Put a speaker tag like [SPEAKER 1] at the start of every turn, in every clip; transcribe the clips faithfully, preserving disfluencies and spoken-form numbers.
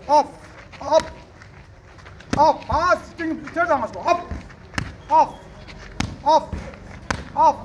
[SPEAKER 1] off, up, up, fast, sting, straight down, up, off, off, off, off,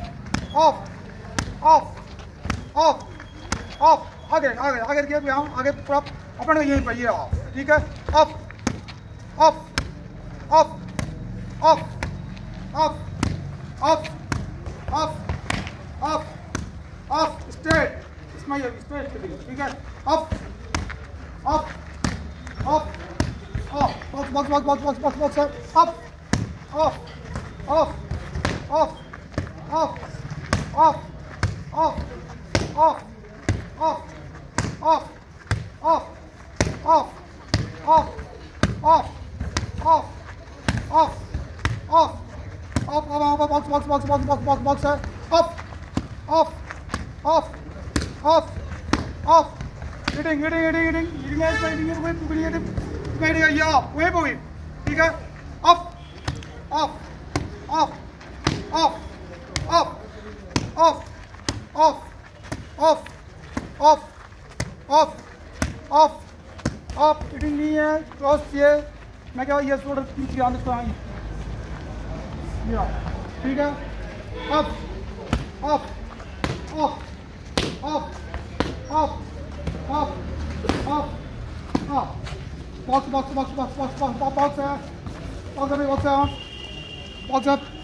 [SPEAKER 1] off, off, off, आगे आगे आगे देखिए यहाँ आगे पूरा अपने यहीं पर ये ऑफ, ठीक है, off, off, off, off, off, off, off, off, off, straight, इसमें ये स्ट्रेट ठीक है, off, off, off, off, box box box box box box box off, off, off, off, off, off, off, off, off, off, off, off, off, off, off, off, off, off, off, box, box, box, box, box, box, box, off, off, off, off, off, hitting, hitting, hitting, hitting, hitting, hitting, hitting, hitting, hitting, hitting, yeah, wave away, ठीक है, off, off, off, off, off, off, off, off, off, off, off, off, hitting नहीं है, cross ये, मैं क्या ये थोड़ा पीछे आने को आई, ये, ठीक है, off, off, off, off, off, off, off, off, box, box, box, box, box, box, box, box है, box अभी box है, box up.